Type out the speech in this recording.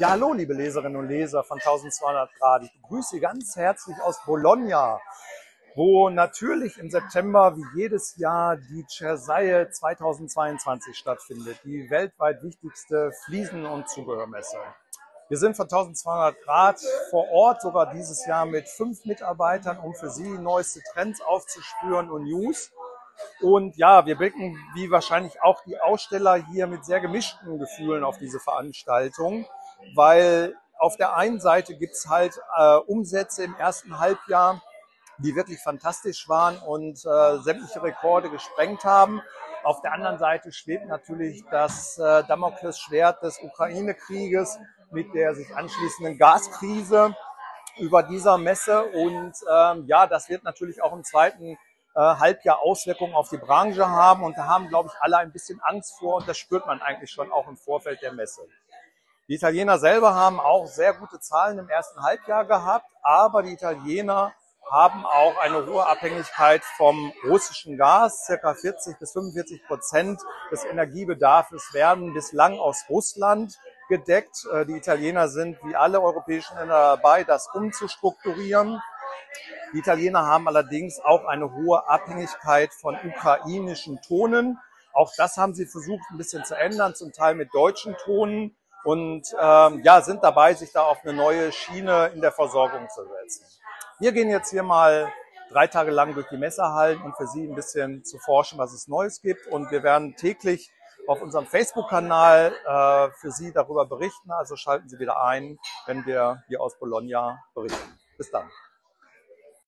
Ja, hallo, liebe Leserinnen und Leser von 1200 Grad. Ich begrüße Sie ganz herzlich aus Bologna, wo natürlich im September wie jedes Jahr die Cersaie 2022 stattfindet, die weltweit wichtigste Fliesen- und Zubehörmesse. Wir sind von 1200 Grad vor Ort, sogar dieses Jahr mit 5 Mitarbeitern, um für Sie neueste Trends aufzuspüren und News. Und ja, wir blicken, wie wahrscheinlich auch die Aussteller hier, mit sehr gemischten Gefühlen auf diese Veranstaltung, weil auf der einen Seite gibt's halt Umsätze im ersten Halbjahr, die wirklich fantastisch waren und sämtliche Rekorde gesprengt haben. Auf der anderen Seite schwebt natürlich das Damoklesschwert des Ukraine-Krieges mit der sich anschließenden Gaskrise über dieser Messe. Und ja, das wird natürlich auch im zweiten Halbjahr Auswirkungen auf die Branche haben. Und da haben, glaube ich, alle ein bisschen Angst vor. Und das spürt man eigentlich schon auch im Vorfeld der Messe. Die Italiener selber haben auch sehr gute Zahlen im ersten Halbjahr gehabt, aber die Italiener haben auch eine hohe Abhängigkeit vom russischen Gas. Circa 40-45% des Energiebedarfs werden bislang aus Russland gedeckt. Die Italiener sind wie alle europäischen Länder dabei, das umzustrukturieren. Die Italiener haben allerdings auch eine hohe Abhängigkeit von ukrainischen Tonen. Auch das haben sie versucht ein bisschen zu ändern, zum Teil mit deutschen Tonen. Und ja, sind dabei, sich da auf eine neue Schiene in der Versorgung zu setzen. Wir gehen jetzt hier mal 3 Tage lang durch die Messehallen, um für Sie ein bisschen zu forschen, was es Neues gibt. Und wir werden täglich auf unserem Facebook-Kanal für Sie darüber berichten. Also schalten Sie wieder ein, wenn wir hier aus Bologna berichten. Bis dann.